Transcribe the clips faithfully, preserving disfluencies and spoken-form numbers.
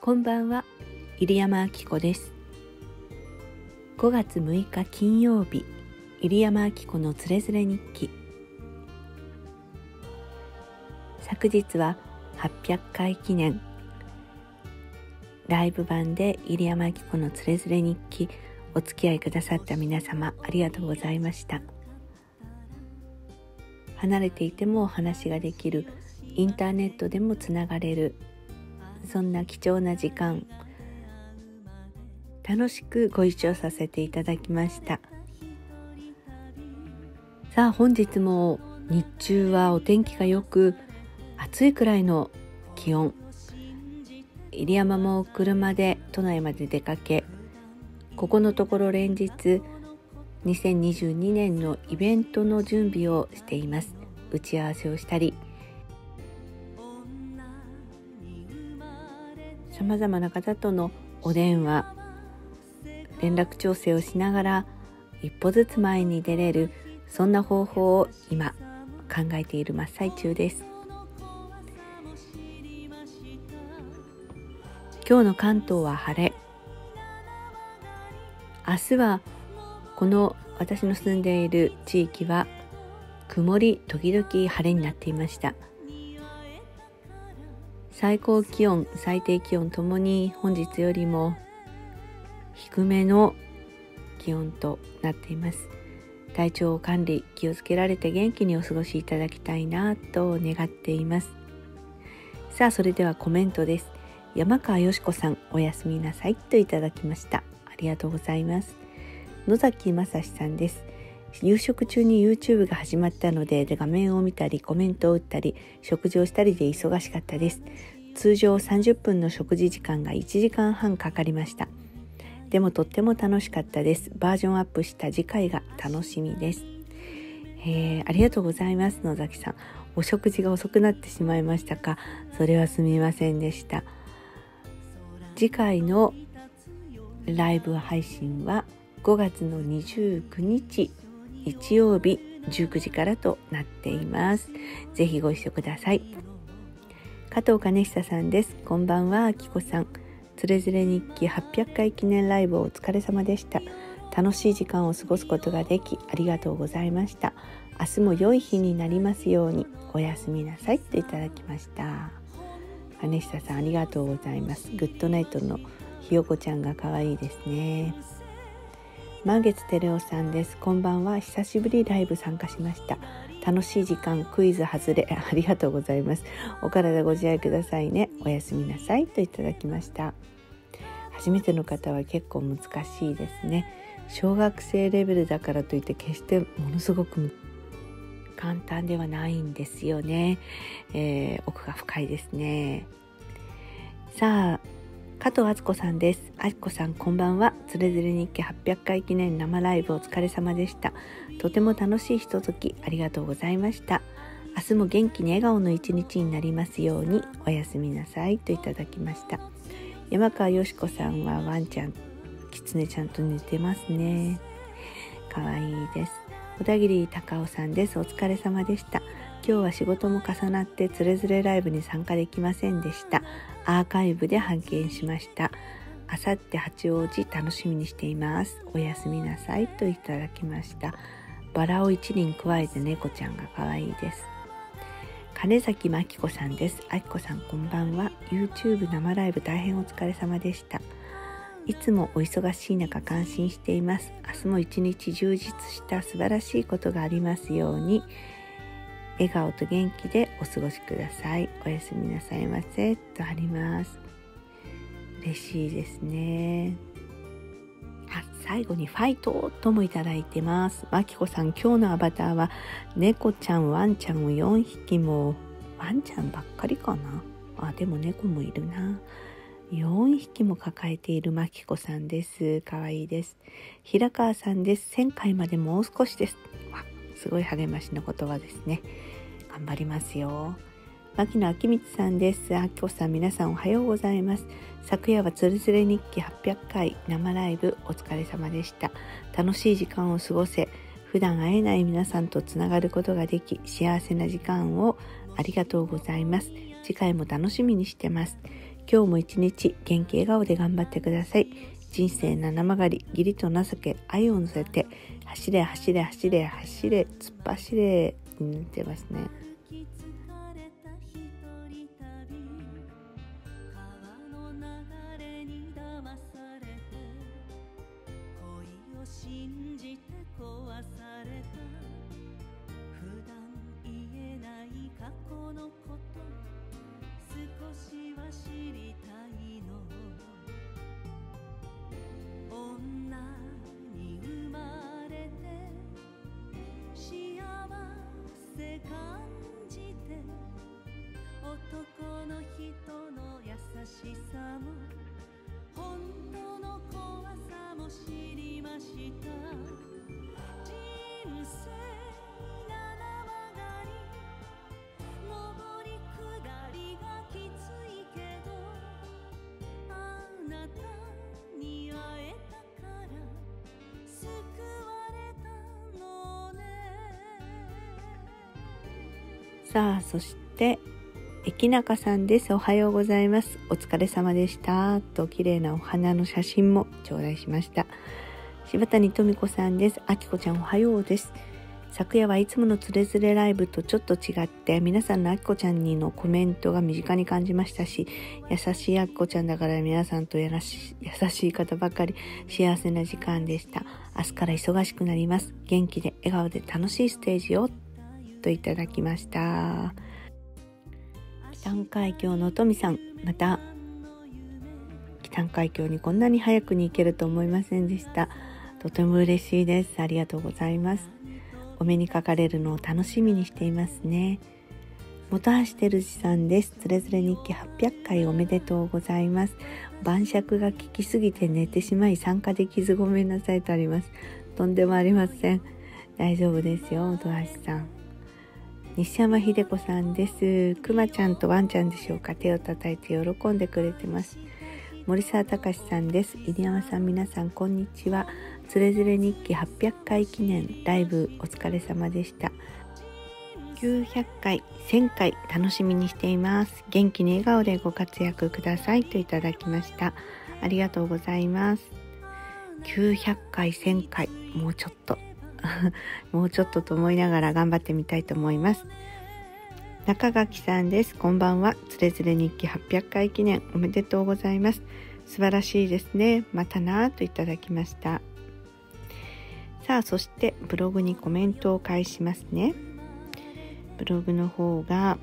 こんばんは、入山明子です。ごがつむいか金曜日、入山明子のつれづれ日記。昨日ははっぴゃっかい記念ライブ版で入山明子のつれづれ日記、お付き合いくださった皆様ありがとうございました。離れていてもお話ができる、インターネットでもつながれる、そんな貴重な時間、楽しくご一緒させていただきました。さあ本日も日中はお天気がよく、暑いくらいの気温。入山も車で都内まで出かけ、ここのところ連日にせんにじゅうにねんのイベントの準備をしています。打ち合わせをしたり、さまざまな方とのお電話、連絡調整をしながら一歩ずつ前に出れる、そんな方法を今考えている真っ最中です。今日の関東は晴れ。明日はこの私の住んでいる地域は曇り時々晴れになっていました。最高気温、最低気温ともに本日よりも低めの気温となっています。体調管理気をつけられて元気にお過ごしいただきたいなと願っています。さあそれではコメントです。山川よしこさん、おやすみなさいといただきました。ありがとうございます。野崎正史さんです。夕食中に YouTube が始まったので、で画面を見たりコメントを打ったり食事をしたりで忙しかったです。通常さんじゅっぷんの食事時間がいちじかんはんかかりました。でもとっても楽しかったです。バージョンアップした次回が楽しみです。えー、ありがとうございます。野崎さん、お食事が遅くなってしまいましたか。それはすみませんでした。次回のライブ配信はごがつのにじゅうくにち日曜日じゅうくじからとなっています。ぜひご一緒ください。加藤兼久さんです。こんばんは、あきこさん。つれづれ日記はっぴゃっかい記念ライブお疲れ様でした。楽しい時間を過ごすことができありがとうございました。明日も良い日になりますように。おやすみなさいといただきました。兼久さん、ありがとうございます。グッドナイトのひよこちゃんが可愛いですね。満月てれおさんです。こんばんは。久しぶりライブ参加しました。楽しい時間、クイズ外れありがとうございます。お体ご自愛くださいね。おやすみなさいといただきました。初めての方は結構難しいですね。小学生レベルだからといって決してものすごく簡単ではないんですよね。えー、奥が深いですね。さあ加藤敦子さんです。あきこさん、こんばんは。つれづれ日記はっぴゃっかい記念生ライブお疲れ様でした。とても楽しいひとときありがとうございました。明日も元気に笑顔の一日になりますように。おやすみなさいといただきました。山川よしこさんはワンちゃん、きつねちゃんと寝てますね。かわいいです。小田切隆夫さんです。お疲れ様でした。今日は仕事も重なってつれづれライブに参加できませんでした。アーカイブで拝見しました。あさって八王子楽しみにしています。おやすみなさいといただきました。バラを一輪加えて猫ちゃんが可愛いです。金崎真紀子さんです。あきこさん、こんばんは。 YouTube 生ライブ大変お疲れ様でした。いつもお忙しい中感心しています。明日も一日充実した素晴らしいことがありますように。笑顔と元気でお過ごしください。おやすみなさいませとあります。嬉しいですね。あ、最後にファイトともいただいてます。まきこさん、今日のアバターは猫ちゃんワンちゃんをよんひきも、ワンちゃんばっかりかな。あ、でも猫もいるな。よんひきも抱えているまきこさんです。かわいいです。平川さんです。せんかいまでもう少しです。わ、すごい励ましの言葉ですね。頑張りますよ。牧野明光さんです。あきこさん、皆さんおはようございます。昨夜はつれづれ日記はっぴゃっかい生ライブお疲れ様でした。楽しい時間を過ごせ、普段会えない皆さんとつながることができ、幸せな時間をありがとうございます。次回も楽しみにしてます。 今日も一日元気笑顔で頑張ってください。人生七曲り、義理と情け、愛を乗せて、走れ走れ走れ走れ突っ走れになってますね。 男の人の優しさも本当の怖さも知りました。人生七曲り、上り下りがきついけど、あなたに会えたから救われたのね。 さあ、そして駅中さんです。おはようございます。お疲れ様でしたと綺麗なお花の写真も頂戴しました。柴谷富子さんです。あきこちゃんおはようです。昨夜はいつものつれづれライブとちょっと違って皆さんのあきこちゃんにのコメントが身近に感じましたし、優しいあきこちゃんだから皆さんとやらし優しい方ばかり幸せな時間でした。明日から忙しくなります。元気で笑顔で楽しいステージをといただきました。北海峡のトミさん、また北海峡にこんなに早くに行けると思いませんでした。とても嬉しいです。ありがとうございます。お目にかかれるのを楽しみにしていますね。本橋てるじさんです。つれづれ日記はっぴゃっかいおめでとうございます。晩酌が効きすぎて寝てしまい参加できずごめんなさいとあります。とんでもありません。大丈夫ですよ、本橋さん。西山秀子さんです。くまちゃんとワンちゃんでしょうか。手を叩いて喜んでくれてます。森沢隆さんです。入山さん、皆さんこんにちは。つれづれ日記はっぴゃっかい記念ライブお疲れ様でした。きゅうひゃっかい、せんかい楽しみにしています。元気に笑顔でご活躍くださいといただきました。ありがとうございます。きゅうひゃっかい、せんかい、もうちょっともうちょっとと思いながら頑張ってみたいと思います。中垣さんです。こんばんは。つれづれ日記はっぴゃっかい記念おめでとうございます。素晴らしいですね。またなぁといただきました。さあ、そしてブログにコメントを返しますね。ブログの方が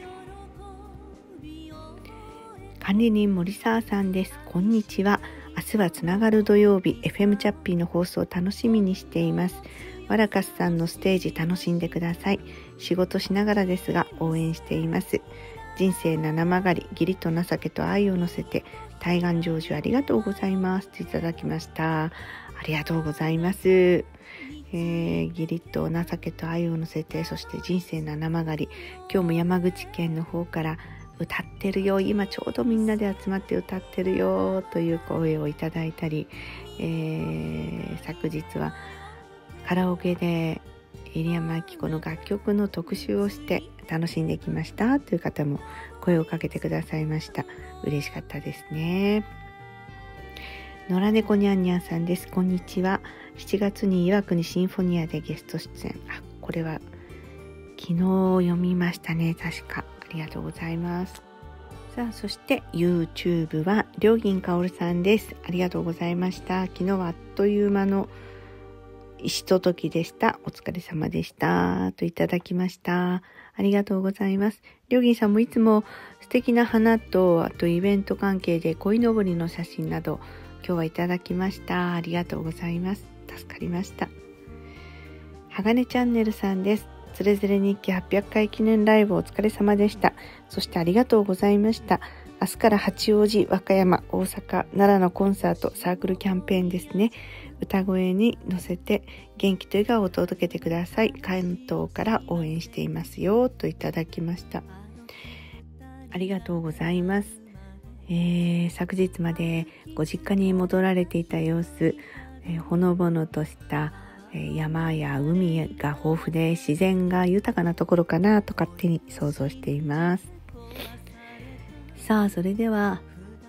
管理人森沢さんです。こんにちは。明日はつながる土曜日 エフエム チャッピーの放送を楽しみにしています。ワラカスさんのステージ楽しんでください。仕事しながらですが応援しています。人生七曲り、義理と情けと愛を乗せて対岸成就ありがとうございますといただきました。ありがとうございます。えー、義理と情けと愛を乗せて、そして人生七曲り、今日も山口県の方から歌ってるよ、今ちょうどみんなで集まって歌ってるよという声をいただいたり、えー、昨日はカラオケで入山明子の楽曲の特集をして楽しんできましたという方も声をかけてくださいました。嬉しかったですね。野良猫にゃんにゃんさんです。こんにちは。しちがつに岩国シンフォニアでゲスト出演。あ、これは昨日読みましたね、確か。ありがとうございます。さあ、そして YouTube は良銀かおるさんです。ありがとうございました。昨日はあっという間のひとときでした。お疲れ様でしたといただきました。ありがとうございます。良銀さんもいつも素敵な花と、あとイベント関係で鯉のぼりの写真など今日はいただきました。ありがとうございます。助かりました。鋼チャンネルさんです。つれづれ日記はっぴゃっかい記念ライブお疲れ様でした。そしてありがとうございました。明日から八王子、和歌山、大阪、奈良のコンサート、サークルキャンペーンですね。歌声に乗せて元気と笑顔を届けてください。関東から応援していますよといただきました。ありがとうございます。えー、昨日までご実家に戻られていた様子、えー、ほのぼのとした山や海が豊富で自然が豊かなところかなと勝手に想像しています。さあ、それでは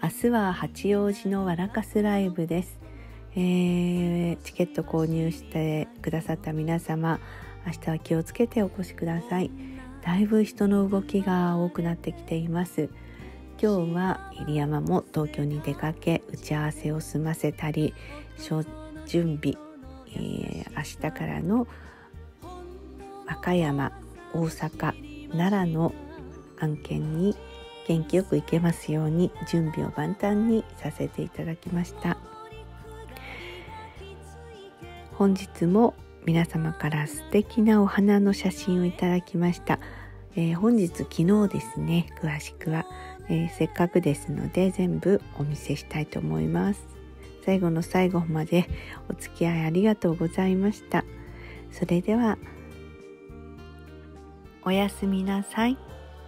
明日は八王子のワラカスライブです。えー、チケット購入してくださった皆様、明日は気をつけてお越しください。だいぶ人の動きが多くなってきています。今日は入山も東京に出かけ、打ち合わせを済ませたり、準備、えー、明日からの和歌山、大阪、奈良の案件に元気よく行けますように準備を万端にさせていただきました。本日も皆様から素敵なお花の写真をいただきました。えー、本日昨日ですね、詳しくは、えー、せっかくですので全部お見せしたいと思います。最後の最後までお付き合いありがとうございました。それではおやすみなさい。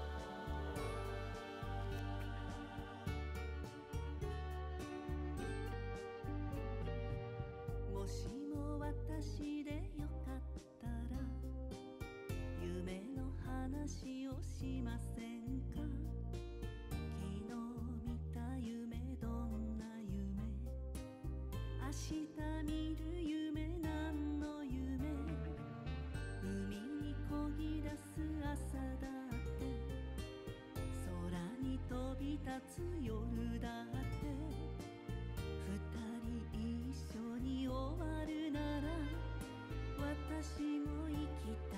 もしも私でよかったら夢の話をしませんか。昨日見た夢どんな夢、明日見る夢何の夢、海にこぎ出す朝だって空に飛び立つ夜だって二人一緒に終わるなら私も生きたい